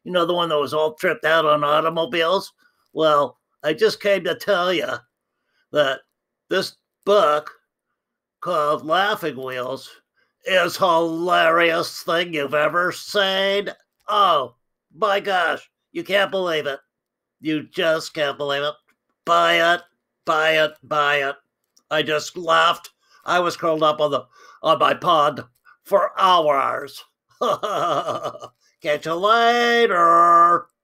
You know, the one that was all tripped out on automobiles? Well, I just came to tell you that this book called Laughing Wheels is hilarious thing you've ever seen. Oh, my gosh. You can't believe it. You just can't believe it. Buy it, buy it, buy it. I just laughed. I was curled up on my pod for hours. Catch you later.